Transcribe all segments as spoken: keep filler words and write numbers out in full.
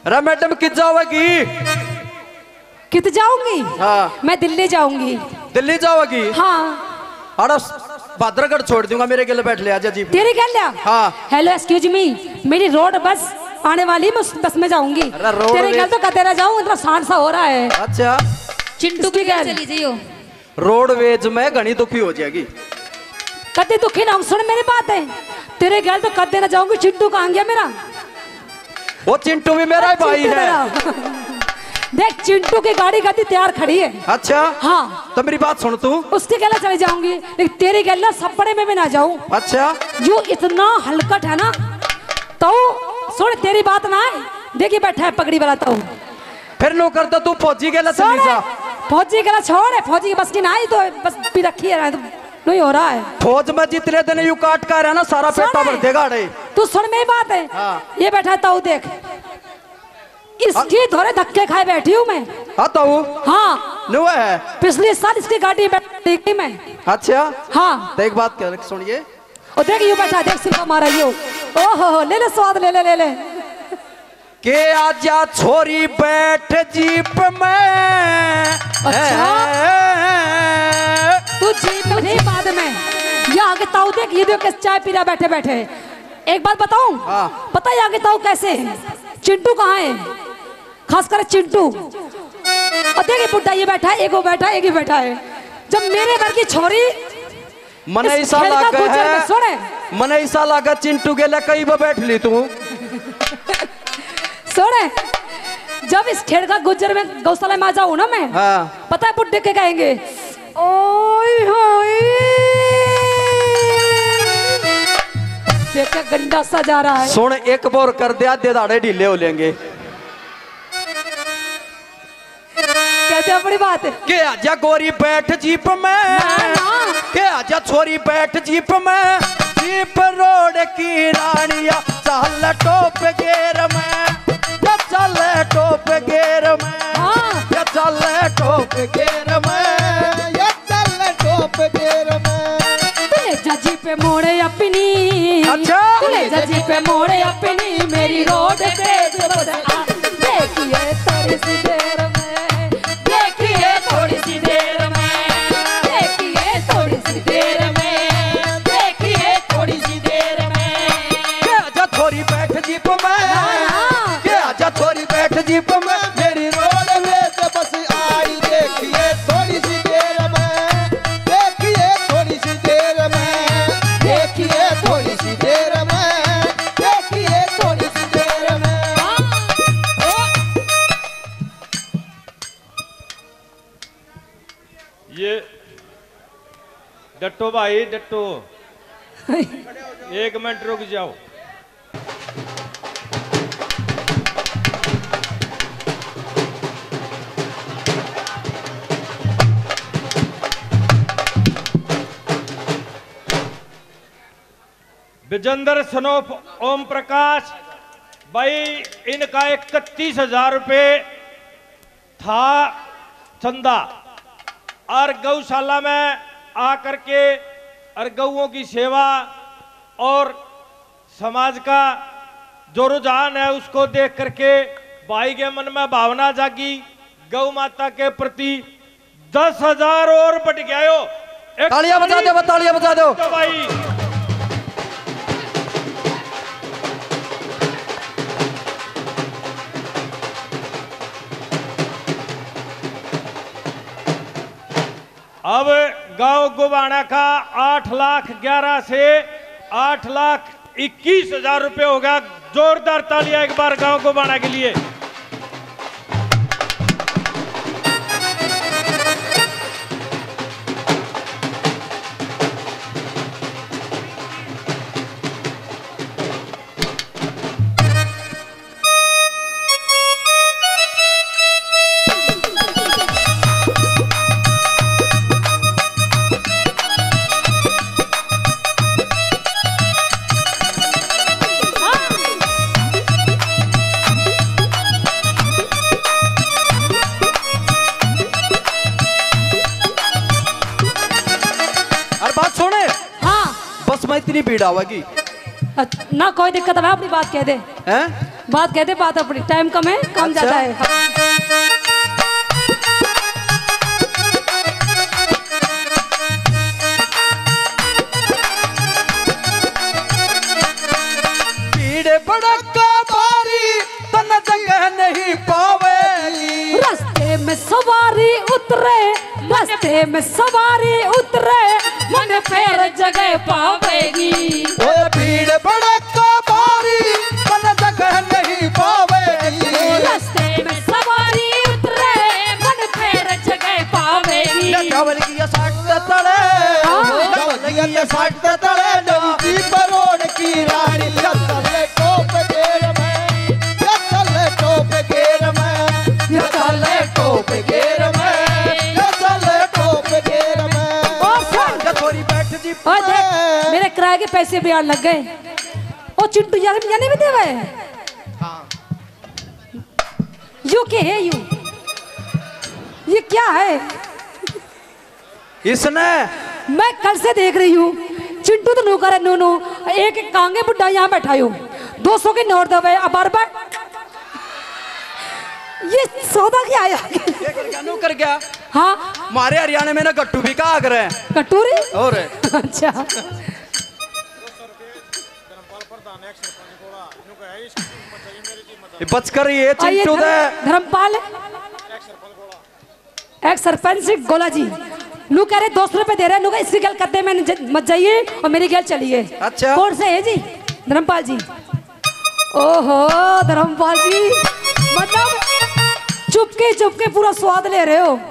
अरे मैडम कित जाओगी? कित जाऊंगी? हाँ मैं दिल्ली जाऊंगी। दिल्ली जाओगी? हाँ। अरे भाद्रगढ़ छोड़ दूंगा, मेरे गले बैठ ले आजा जी। तेरे क्या लिया? हाँ। हेलो एक्सक्यूज मी, मेरी रोड बस आने वाली, मैं उस बस में जाऊंगी। तेरे गल तो कतेरा जाऊं, इतना सांड सा हो रहा है। अच्छा चिंटू की गल चली जाइयो। रोडवेज में घनी दुखी हो जाएगी। कदे दुखी ना, सुन मेरी बात है, तेरे गल तो कदे ना जाऊंगी। चिंटू कहाँ गया मेरा? वो चिंटू भी मेरा ही भाई है। देख चिंटू की गाड़ी गति तैयार खड़ी है। अच्छा हाँ तो मेरी बात सुन तू। उसके गला चली जाऊंगी, लेकिन तेरी गला सपड़े में भी ना जाऊं। अच्छा जो इतना हलकट है ना, तो सुन तेरी बात ना है। देखिए बैठा है पगड़ी वाला, तो फिर नो करता तू फौजी गला चली जा। फौजी गला छोड़, फौजी की बस की ना ही, तो बस भी रखी है तो नहीं हो रहा है। फौज में जितने दिन यू काट कर है ना, सारा पेटा भर देगा। तू सुन मेरी बात है। हाँ। ये बैठा है ताऊ, देख इसकी थोड़े धक्के खाए बैठी हूँ मैं। हाँ ताऊ? हाँ नो है, पिछले साल इसकी गाड़ी बैठी मैं। अच्छा हाँ तो एक बात कर सुनिए। और देख यू बैठा, देख सिर्फ मारा यू। ओहो ले ले स्वाद, ले ले ले ले के आजा छोरी बैठ जीप में। अच्छा तू जीप नहीं, बाद में ये आगे ताऊ देख, ये देख चाय पी रहा बैठे बैठे। एक बात बताऊं? हाँ। पता है आगे ताऊ कैसे है? चिंटू कहाँ है? खास कर चिंटू। और देखिए बुड्ढा ये बैठा है, एक वो बैठा है, एक ही बैठा है। जब मेरे घर की छोरी मने ऐसा लगा है, मने ऐसा लगा चिंटू के लिए कहीं वो बैठ ली तू। सोने जब इस खेड़ का गुजर में गौशाला में आ जाऊं ना मैं। हाँ। पता है बुड्ढे के कहेंगे, ओए होए देखा गंदा सा जा रहा है। सुन एक बोर कर दिया, दे दाड़े ढीले हो लेंगे। कहते अपनी बात है के आजा गोरी बैठ जीप में, के आजा छोरी बैठ जीप में। जीप रोड की रानिया चल टॉप गेर में, या चल टॉप गेर में। हाँ। या चल टॉप गेर में, या चल टॉप गेर में। तुले जजी पे मोड़े अपनी। अच्छा तुले जजी पे मोड़े अपनी, मेरी रोड पे देखिए थोड़ी सी देर में, देखिए थोड़ी सी देर में, देखिए थोड़ी सी देर में, देखिए थोड़ी सी देर में। के आजा छोरी बैठ जीप में, के आजा छोरी बैठ जीप में। मेरी रोड में तो बस आई, देखिए थोड़ी सी देर में, देखिए थोड़ी सी देर में, देखिए थोड़ी सी देर में, देखिए थोड़ी सी देर में। ये डट्टो भाई डट्टो, एक मिनट रुक जाओ। विजेंद्र सनोफ ओम प्रकाश भाई, इनका इकतीस हजार रुपये था चंदा, और गौशाला में आकर के और गौओं की सेवा और समाज का जो रुझान है उसको देख करके भाई के मन में भावना जागी। गौ माता के प्रति दस हजार और बढ़ गया हो। तालियां बजा दो, तालियां बजा दो तो भाई अब गांव गोबाना का आठ लाख ग्यारह से आठ लाख इक्कीस हजार रुपये हो गया। जोरदार तालियां एक बार गांव गोबाना के लिए। इतनी भीड़ आवेगी ना कोई दिक्कत है, अपनी बात कह दे। हैं? बात कहते बात अपनी, टाइम कम है, काम अच्छा। ज्यादा है। भीड़ भड़का भारी तन जगह नहीं पावेगी। रास्ते में सवारी उतरे, रास्ते में सवारी उतरे, मन पैर जगह पावेगी। ओ भीड़ भड़का भारी तन जगह नहीं पावेगी। रास्ते में सवारी उतरे, मन पैर जगह पावेगी। डबल की ये साठ तड़े, डबल की ये साठ तड़े, डबल परोड़ की रानी चले टोप गेर में, चले टोप गेर में, चले टोप गेर में, चले टोप गेर में। और सुन, थोड़ी बैठ जी और देख मेरे किराए के पैसे भी आने लग गए। ओ चिंटू यार भी जाने भी दे भाई। हाँ। यू के है यू, ये क्या है? इसने मैं कल से देख रही हूँ चिंटू तो नौकर है, नो नो एक एक कांगे बुड्ढा यहाँ बैठा हूँ, दो सौ की नोट दबे अब बार बार ये सौदा क्या आया? ये कर गया, नो कर गया। हाँ हमारे हरियाणा में ना गट्टू भी कहा करे कटोरी। और अच्छा ये बच कर ये आइए चिंटू दे धर्म- धर्मपाल एक्स सरपंच गोला जी नू कह रहे दो सौ रुपए दे रहे, नू कह इसकी गल करते में ज- मत जाइए और मेरी गल चलिए। अच्छा। कौन से है जी? धर्मपाल जी। ओहो धर्मपाल जी, मतलब चुपके चुपके पूरा स्वाद ले रहे हो।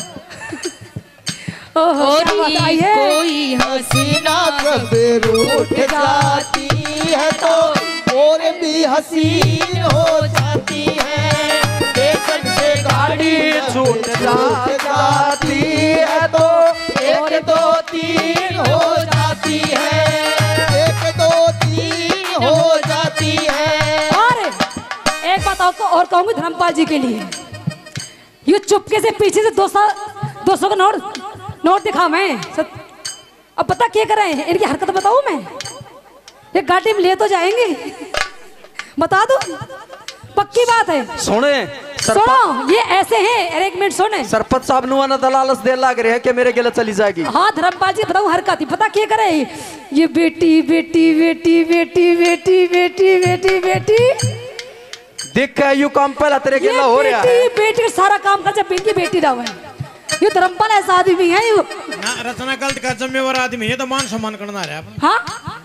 ओहो क्या बात है। आइए कोई हसीना जब रूठ जाती है तो और भी हसीन हो जाती है। स्टेशन से गाड़ी छूट जाती है तो एक दो तीन हो जाती है, एक दो तीन हो जाती है। और एक बात आपको और कहूंगी धर्मपाल जी के लिए, ये चुपके से पीछे से दो सौ दो सौ का नोट नोट दिखा मैं सत... अब पता क्या कर रहे हैं, इनकी हरकत बताऊं मैं? ये गाड़ी में ले तो जाएंगे, बता दो पक्की बात है। सुने सुनो ये ऐसे हैं, अरे एक मिनट सुने। सरपंच साहब नुआना दलालस दे लाग रहे हैं कि मेरे गले चली जाएगी। हाँ धर्मपाल जी बताऊं हरकत ही पता क्या करे, ये बेटी बेटी बेटी बेटी बेटी बेटी बेटी बेटी देख के यू काम पहला तेरे ये गला हो रहा है। बेटी बेटी का सारा काम कर जब इनकी बेटी रहा है। ये धर्मपाल ऐसा आदमी है यू। ना रचना गलत का जिम्मेवार आदमी है तो मान सम्मान करना है अपन। हाँ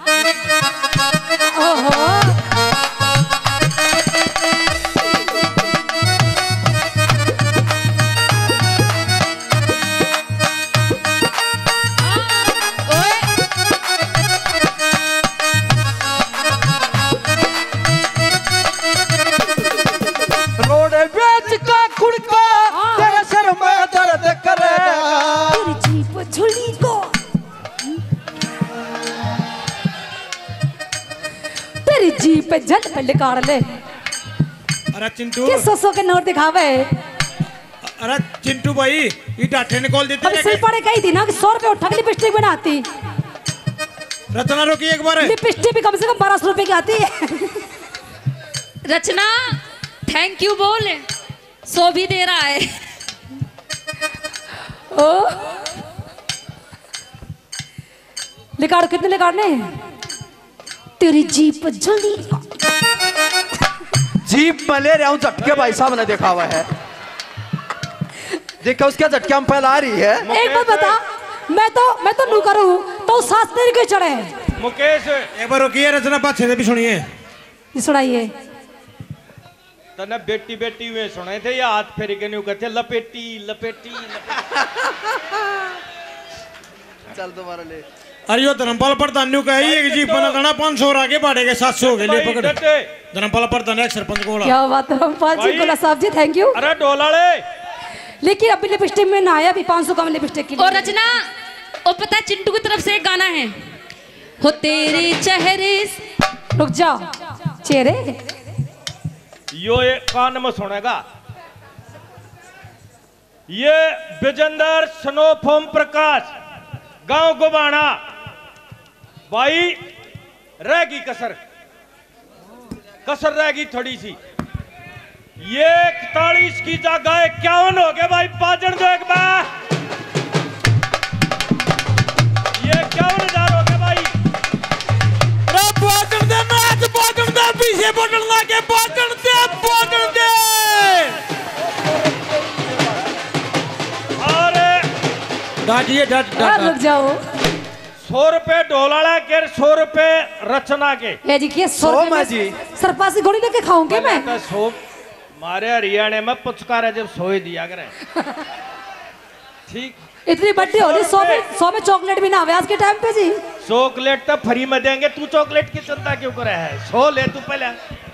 ओहो रोड बेच का खुड़का तेरे सर में दर्द करेगा। तेरी जीप झुली को, तेरी जीप पे झट पे निकाल ले। अरे चिंटू, किस सौ सौ के नोट दिखावे? अरे चिंटू भाई ये डाटे ने कॉल देते अब सिल पड़े कही थी ना कि सौ रुपए उठा के लिपस्टिक बनाती। रचना रोकी एक बार। लिपस्टिक भी कम से कम बारह सौ रुपए की आती है। रचना थैंक यू बोल, सो भी दे रहा है। ओ लिकाड़ कितने लिकाड़ने? तेरी जीप जल्दी जीप में ले रहा हूँ झटके, भाई साहब ने देखा हुआ है। देखा उसके झटके हम फैला रही है। एक बात बता, मैं तो मैं तो नू करूँ तो सास तेरे के चढ़े हैं। मुकेश एक बार रोकिए, रचना बात से भी सुनिए। ये सुनाइए। तने बेटी बेटी हुए सुने थे या हाथ फेरी के नहीं कहते लपेटी लपेटी, लपेटी। चल दोबारा ले। अरे यो धर्मपाल प्रधान ने कहा एक जीप बना करना पाँच सौ और आगे बढ़े गए सात सौ हो गए। ले पकड़ धर्मपाल प्रधान एक सरपंच को। क्या बात है रामपाल जी, भाई। गोला साहब जी थैंक यू। अरे डोलाड़े लेकिन अभी लिपस्टिक में ना आया, अभी पाँच सौ कम लिपस्टिक की। और रचना और पता है चिंटू की तरफ से एक गाना है, हो तेरे चेहरे से- रुक जाओ चेहरे। यो ये कान में सुनेगा। ये विजेंद्र स्नोफोम प्रकाश गांव गोबाना भाई रहेगी कसर। कसर रहेगी थोड़ी सी। ये इकतालीस की जगह इक्यावन हो गए भाई, पाजन जो एक बार ये इक्यावन हजार हो गए भाई। पाजन दे मैच पाजन दे पीछे बटन लाके पाजन दे पाजन दे और डाटिए डाट हाँ, रुक जाओ। सौ रुपए ढोलाला के, सौ रुपए रचना के। ये जी के सौ सौ रुपए में में जी। सरपासी घोड़ी लेके खाऊंगी मैं। तो सौ मारे हरियाणा में पुचकारा जब सोए दिया करे। ठीक, इतनी बड्डी हो रही, सौ में सौ में चॉकलेट भी ना आवे आज के टाइम पे जी। चॉकलेट तो फ्री में देंगे, तू चॉकलेट की चिंता क्यों करे है? सौ ले तू पहले।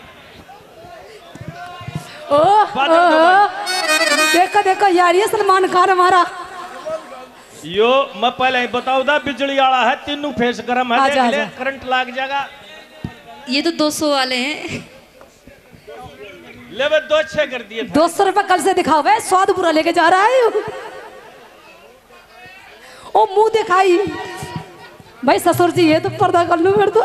ओह देखो देखो यार, ये सलमान खान हमारा। यो मैं पहले ही बताऊ दा, बिजली वाला है, तीनों फेस गरम है, आजा, देख ले, आजा। करंट लाग जाएगा। ये तो दो सौ वाले हैं। ले बे दो छह कर दिए। दो सौ रुपए कल से दिखाओ वे, स्वाद पूरा लेके जा रहा है। ओ मुंह दिखाई भाई ससुर जी, ये तो पर्दा कर लो फिर तो।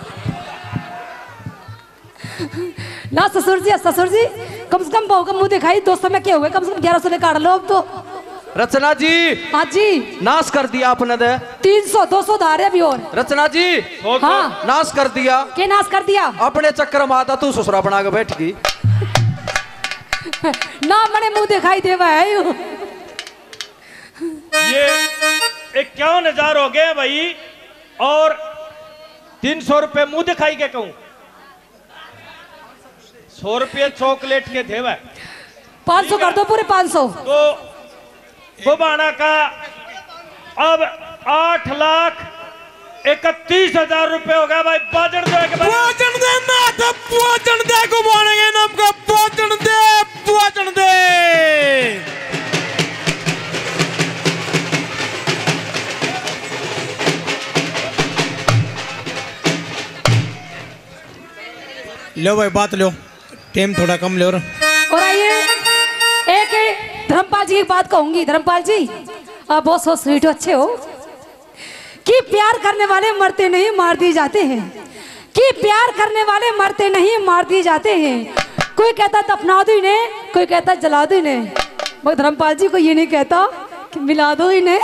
ना ससुर जी, ससुर जी कम से कम बहू का मुंह दिखाई। दो सौ में क्या हुए, कम से कम ग्यारह सौ में काट लो अब तो। रचना जी हाँ जी, नाश कर दिया आपने दे। तीन सौ दो सौ धारे अभी और। रचना जी सौ तो- हाँ नाश कर दिया। के नाश कर दिया अपने चक्कर में आता तू ससुरा बना के बैठ गई। ना मैंने मुंह दिखाई दे है। ये इक्यावन हजार हो गए भाई, और तीन सौ रुपए मुंह दिखाई के कहूं। सौ रुपये चॉकलेट के थे भाई। पाँच सौ कर दो, पूरे पाँच सौ। तो बुबाना का अब आठ लाख इकतीस हजार रुपए हो गया भाई। बाजन दो एक बार। पाजन दे मैच पाजन दे को बोलेंगे नाम का पाजन दे पाजन दे। लो भाई बात लो, टाइम थोड़ा कम लो। और आइए एक धर्मपाल जी की बात कहूंगी। धर्मपाल जी आप बहुत सो स्वीट हो, अच्छे हो। कि प्यार करने वाले मरते नहीं मार दिए जाते हैं, कि प्यार करने वाले मरते नहीं मार दिए जाते हैं। कोई कहता दफना दो इन्हें, कोई कहता जला दो इन्हें, मगर धर्मपाल जी को ये नहीं कहता कि मिला दो इन्हें।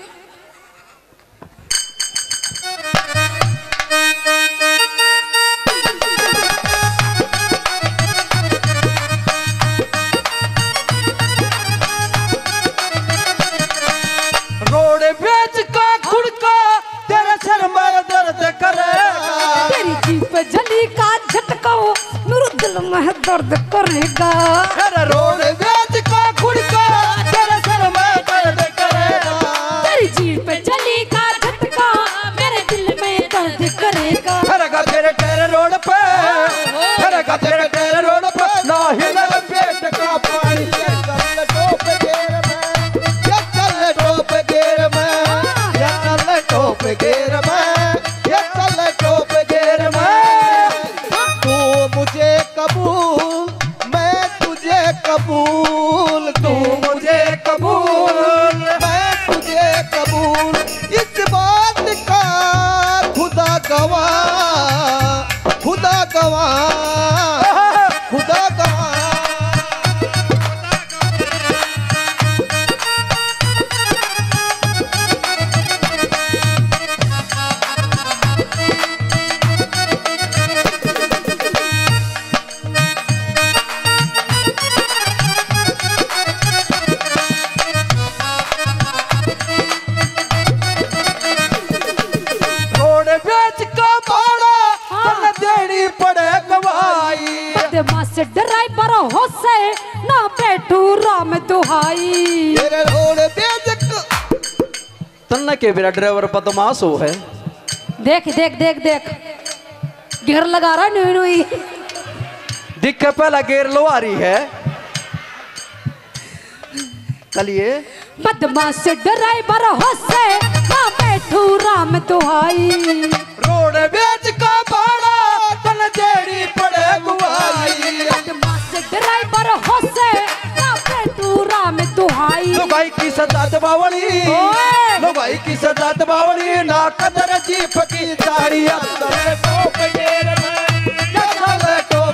रोड बेच का खुड़का तेरे सर में दर्द करेगा। तेरी जीप जली का झटका मेरे दिल में दर्द करेगा। अरे रोड बेच का खुड़का तेरे सर में दर्द करेगा। तेरी जीप जली का झटका मेरे दिल में दर्द करेगा। फिरगा तेरे तेरे रोड पे, फिरगा तेरे तेरे रोड पे, ना हिलल पेट का पानी। चल टोप गेर में, ये चल टोप गेर में, ये चल टोप गेर में, ये चल टोप गेर में। तू मुझे कबूल, मैं तुझे कबूल, तू मुझे कबूल, मैं तुझे कबूल। इस बात का खुदा गवाह, खुदा गवाह, खुदा गवाह। रोड बेच का भाड़ा तन देनी पड़े गवाही। बदमाश ड्राइवर हो से ना बैठू राम दुहाई। तेरे रोड बेच तन्ना के मेरा ड्राइवर बदमाश हो है। देख देख देख देख घेर लगा रहा नुई नुई। दिखे पहला गेर लो आ रही है। चलिए बदमाश ड्राइवर हो से ना बैठू राम दुहाई। रोड बेच का भाड़ा तन देनी पड़े गवाही। बदमाश ड्राइवर हो से ना बैठू राम दुहाई। लो भाई की सजा दबावली, ओए! लो भाई की सजा दबावली, ना कदर जीप की दाढ़ी। अंदर टोप गेर में, ये चल टोप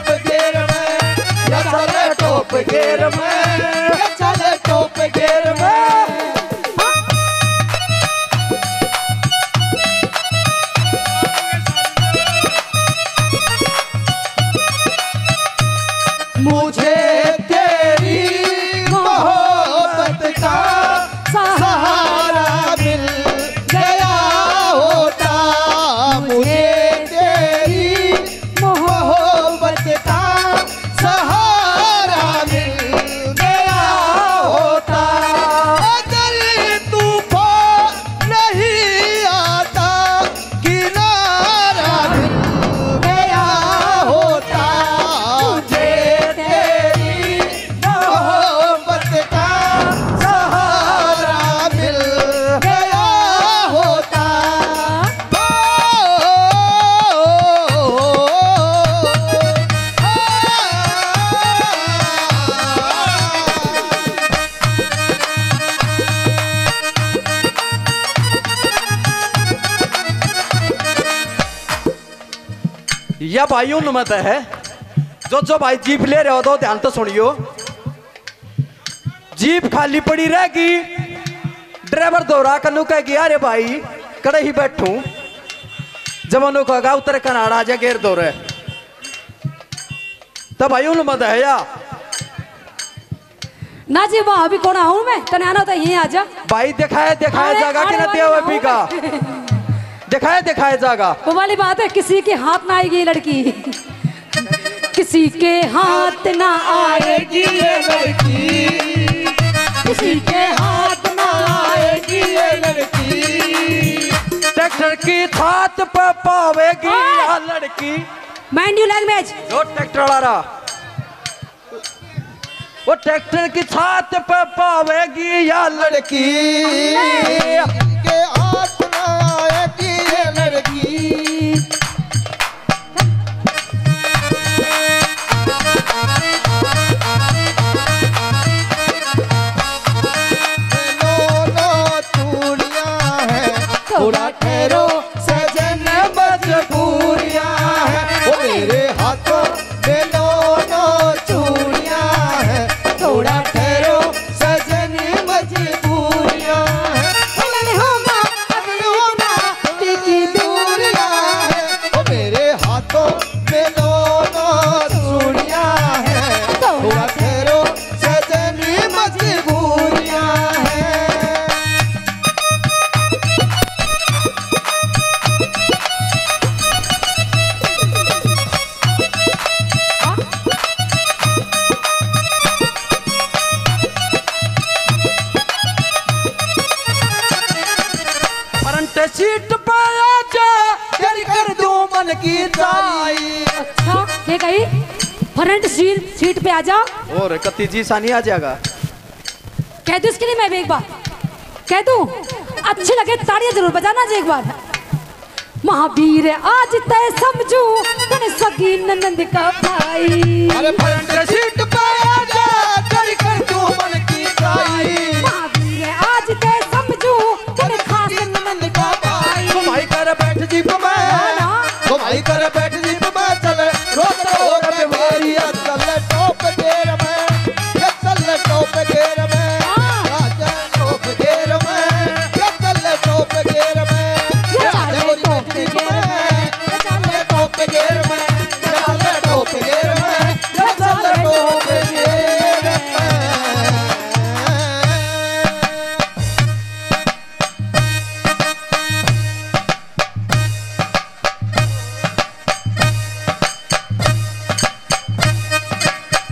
गेर में, चले टॉप गेर में। मुझे तेरी मोहब्बत का सहारा मिल गया होता, मुझे तेरी मोहब्बत का सहारा मिल गया होता। अगर तूफान नहीं आता किनारा मिल गया होता, मुझे तेरी मोहब्बत का सहारा मिल गया होता। या भाइयों मत है जो जो भाई जीप ले रहे हो तो ध्यान तो सुनियो। जीप खाली पड़ी रहेगी, ड्राइवर दोहरा कनु कहेगी अरे भाई कड़े ही बैठू, जब उन्होंने कहेगा उतर कनाड़ा जा गेर दो रहे, तब भाइयों मत है या ना जी वहां भी कौन आऊं मैं, तने आना तो यहीं आ जा। भाई दिखाए दिखाए जागा कि ना दिया हुआ पी का दिखाए दिखाए जागा। वो वाली बात है, किसी के हाथ ना आएगी ये लड़की, किसी के हाथ ना आएगी ये लड़की, किसी के हाथ ना आएगी ये लड़की। ट्रैक्टर की थात पे पावेगी या लड़की। Mind you language. जो ट्रैक्टर वाला रहा वो ट्रैक्टर की छात पे पावेगी या लड़की, के हाथ ना आएगी ये लड़की। दोनों चूड़ियां हैं, थोड़ा ठहरो सजन मजबूरियां हैं, वो मेरे हाथों में दोनों चूड़ियां हैं, थोड़ा ठहरो सजन मजबूरियां हैं। की दूरियां हैं, वो मेरे हाथों में दोनों चूड़ियां हैं, थोड़ा ठहरो सजनी मजबूरियां हैं। फ्रंट सीट पे आजा कर कर दूं मन की जाई। अच्छा ये कही फ्रंट सीट सीट पे आ जा, और कत्ती जी सानी आ जाएगा। कह दू इसके लिए मैं भी एक बार कह दू, अच्छी लगे ताड़ियां जरूर बजाना जी एक बार। महावीर आज तय समझू तने सगी ननंद का भाई, अरे फ्रंट सीट पे आजा कर कर दूं मन की जाई। महावीर आज तय समझू तने खास ननंद का भाई। तो भाई कर बैठ जीप में, तो भाई कर बैठ जीप में, चल रोक रोक बीमारियां, चल टॉप गेर में, चल टॉप गेर में, आजा टॉप गेर में, चल टॉप गेर में, चल टॉप गेर में, चल टॉप गेर में, चल टॉप गेर में, चल टॉप गेर में।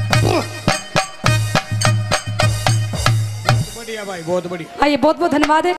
बढ़िया भाई, बहुत बढ़िया। आइए बहुत बहुत धन्यवाद है।